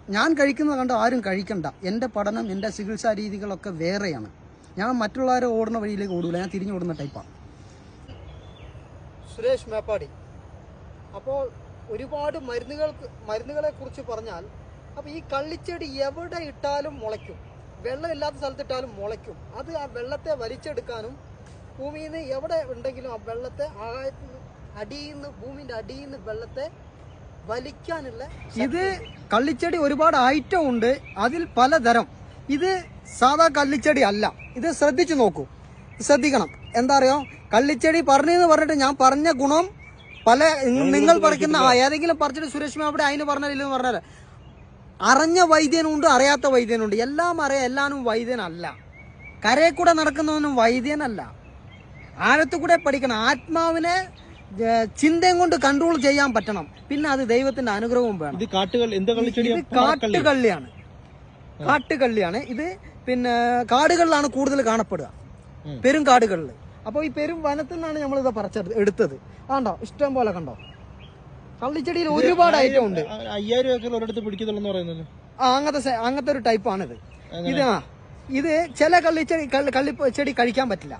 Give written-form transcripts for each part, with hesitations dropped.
ഞാൻ കഴിക്കുന്നത് കണ്ട് ആരും കഴിക്കണ്ട. എൻ്റെ പഠനം, എൻ്റെ ചികിത്സാ രീതികളൊക്കെ വേറെയാണ്. ഞാൻ മറ്റുള്ളവരെ ഓടുന്ന വഴിയിലേക്ക് ഓടൂല, ഞാൻ തിരിഞ്ഞോടുന്ന ടൈപ്പാണ്. സുരേഷ് മേപ്പാടി. അപ്പോൾ ഒരുപാട് മരുന്നുകളെ കുറിച്ച് പറഞ്ഞാൽ, അപ്പോൾ ഈ കള്ളിച്ചെടി എവിടെ ഇട്ടാലും മുളയ്ക്കും, വെള്ളമില്ലാത്ത സ്ഥലത്തിട്ടാലും മുളയ്ക്കും. അത് ആ വെള്ളത്തെ വലിച്ചെടുക്കാനും ഭൂമിയിൽ നിന്ന് എവിടെ ഉണ്ടെങ്കിലും ആ വെള്ളത്തെ ഭൂമിന്റെ അടിയിൽ നിന്ന് വെള്ളത്തെ വലിക്കാനുള്ള ഇത് കള്ളിച്ചെടി ഒരുപാട് ഐറ്റം ഉണ്ട്, അതിൽ പലതരം. ഇത് സാധാ കള്ളിച്ചെടി അല്ല. ഇത് ശ്രദ്ധിച്ചു നോക്കൂ, ശ്രദ്ധിക്കണം. എന്താ അറിയോ, കള്ളിച്ചെടി പറഞ്ഞെന്ന് പറഞ്ഞിട്ട് ഞാൻ പറഞ്ഞ ഗുണം പല നിങ്ങൾ പറിക്കുന്ന ഏതെങ്കിലും പറിച്ചിട്ട് സുരേഷ് അവിടെ അതിന് പറഞ്ഞില്ലെന്ന് പറഞ്ഞാൽ അറിഞ്ഞ വൈദ്യനുണ്ട്, അറിയാത്ത വൈദ്യനുണ്ട്. എല്ലാം അറിയാം, എല്ലാവരും വൈദ്യനല്ല. കരയിൽ കൂടെ നടക്കുന്നവനും വൈദ്യനല്ല. ആഴത്തു കൂടെ പഠിക്കണം. ആത്മാവിനെ ചിന്തയും കൊണ്ട് കൺട്രോൾ ചെയ്യാൻ പറ്റണം. പിന്നെ അത് ദൈവത്തിന്റെ അനുഗ്രഹവും വേണം. ഇത് കാട്ടുകള്ളിയാണ്. കാട്ടുകള്ളിയാണ് ഇത്. പിന്നെ കാടുകളിലാണ് കൂടുതൽ കാണപ്പെടുക, പെരും കാടുകളിൽ. അപ്പോൾ ഈ പെരും വനത്തിൽ നിന്നാണ് നമ്മളിത് എടുത്തത്. കണ്ടോ, ഇഷ്ടം പോലെ കണ്ടോ. കള്ളിച്ചെടിയിൽ ഒരുപാട് ഐറ്റം ഉണ്ട്. 5000 ഏക്കർ ഒരിടത്ത് പിടിക്കുന്നുള്ളൂ പറയുന്നത്. അങ്ങനത്തെ ഒരു ടൈപ്പാണിത്. ഇത് ചില കള്ളിച്ചെടി കഴിക്കാൻ പറ്റില്ല.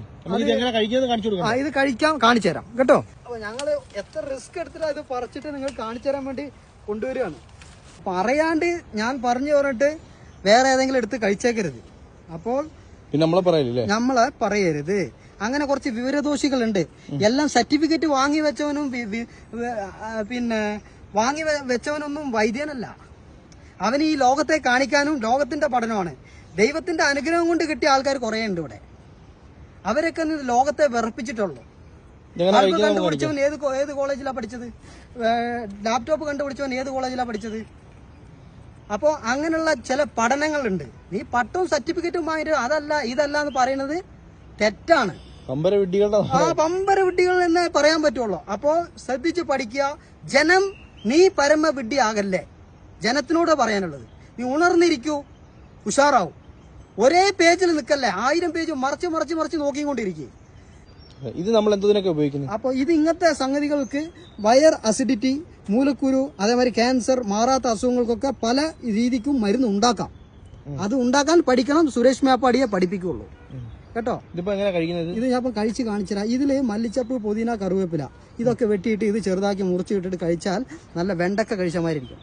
ഇത് കഴിക്കാൻ കാണിച്ചു തരാം കേട്ടോ. അപ്പൊ ഞങ്ങള് എത്ര റിസ്ക് എടുത്തിട്ട് ഇത് പറിച്ചിട്ട് നിങ്ങൾ കാണിച്ചു തരാൻ വേണ്ടി കൊണ്ടുവരികയാണ്. പറയാണ്ട് ഞാൻ പറഞ്ഞു പറഞ്ഞിട്ട് വേറെ ഏതെങ്കിലും എടുത്ത് കഴിച്ചേക്കരുത്. അപ്പോൾ നമ്മളെ പറയരുത്. അങ്ങനെ കുറച്ച് വിവരദോഷികളുണ്ട്. എല്ലാം സർട്ടിഫിക്കറ്റ് വാങ്ങി വെച്ചവനും പിന്നെ വാങ്ങി വെച്ചവനൊന്നും വൈദ്യനല്ല. അവന് ഈ ലോകത്തെ കാണിക്കാനും ലോകത്തിന്റെ പഠനമാണ്. ദൈവത്തിന്റെ അനുഗ്രഹം കൊണ്ട് കിട്ടിയ ആൾക്കാർ കുറെ ഉണ്ട് ഇവിടെ. അവരൊക്കെ ലോകത്തെ വിറപ്പിച്ചിട്ടുള്ളൂ. കണ്ടുപിടിച്ചവൻ ഏത് കോളേജിലാണ് പഠിച്ചത്? ലാപ്ടോപ്പ് കണ്ടുപിടിച്ചവൻ ഏത് കോളേജിലാണ് പഠിച്ചത്? അപ്പോൾ അങ്ങനെയുള്ള ചില പഠനങ്ങളുണ്ട്. നീ പട്ടവും സർട്ടിഫിക്കറ്റും വാങ്ങിയിട്ട് അതല്ല ഇതല്ല എന്ന് പറയുന്നത് തെറ്റാണ്. പമ്പര വിഡ്ഢികൾ എന്നേ പറയാൻ പറ്റുള്ളൂ. അപ്പോ ശ്രദ്ധിച്ച് പഠിക്കുക. ജനം, നീ പരമവിഡ്ഢി ആകല്ലേ. ജനത്തിനോട് പറയാനുള്ളത്, നീ ഉണർന്നിരിക്കൂ, ഉഷാറാവും. ഒരേ പേജിൽ നിൽക്കല്ലേ, 1000 പേജ് മറിച്ച് മറിച്ച് മറിച്ച് നോക്കിക്കൊണ്ടിരിക്കുക. ഇത് നമ്മൾ എന്തിനൊക്കെ ഉപയോഗിക്കുന്നു? അപ്പോൾ ഇത് ഇങ്ങനത്തെ സംഗതികൾക്ക് വയർ അസിഡിറ്റി, മൂലക്കുരു, അതേമാതിരി ക്യാൻസർ, മാറാത്ത അസുഖങ്ങൾക്കൊക്കെ പല രീതിക്കും മരുന്ന് ഉണ്ടാക്കാം. അത് ഉണ്ടാക്കാൻ പഠിക്കണം. സുരേഷ് മേപ്പാടിയെ പഠിപ്പിക്കുള്ളൂ കേട്ടോ. ഇത് ഞാൻ ഇപ്പം കഴിച്ച് കാണിച്ചുതരാം. ഇതില് മല്ലിച്ചപ്പ്, പുതിന, കറിവേപ്പില ഇതൊക്കെ വെട്ടിയിട്ട് ഇത് ചെറുതാക്കി മുറിച്ച് ഇട്ടിട്ട് കഴിച്ചാൽ നല്ല വെണ്ടക്ക കഴിച്ചമായിരിക്കും.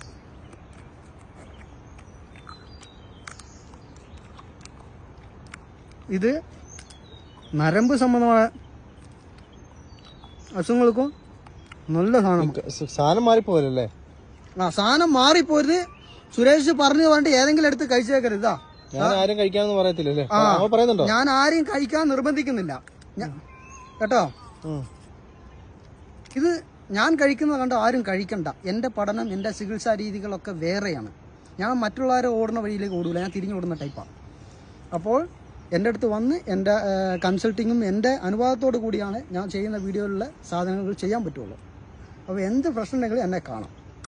ഇത് നരമ്പ് സംബന്ധമായ അസുഖങ്ങൾക്കും നല്ല സാധനം മാറിപ്പോരല്ലേ? സാധനം മാറിപ്പോയത് സുരേഷ് പറഞ്ഞു പറഞ്ഞിട്ട് ഏതെങ്കിലും എടുത്ത് കഴിച്ചേക്കരുത്. ഞാൻ ആരും കഴിക്കാന്ന് പറയത്തില്ലല്ലേ? ഞാൻ ആരെയും കഴിക്കാൻ നിർബന്ധിക്കുന്നില്ല കേട്ടോ. ഇത് ഞാൻ കഴിക്കുന്നത് കണ്ട് ആരും കഴിക്കണ്ട. എൻ്റെ പഠനം, എൻ്റെ ചികിത്സാ രീതികളൊക്കെ വേറെയാണ്. ഞാൻ മറ്റുള്ളവരെ ഓടുന്ന വഴിയിലേക്ക് ഓടൂല, ഞാൻ തിരിഞ്ഞോടുന്ന ടൈപ്പാണ്. അപ്പോൾ എൻ്റെ അടുത്ത് വന്ന് എൻ്റെ കൺസൾട്ടിങ്ങും എൻ്റെ അനുഭവത്തോടു കൂടിയാണ് ഞാൻ ചെയ്യുന്ന വീഡിയോയിലുള്ള സാധനങ്ങൾ ചെയ്യാൻ പറ്റുള്ളൂ. അപ്പോൾ എന്ത് പ്രശ്നം ഉണ്ടെങ്കിലും എന്നെ കാണാം.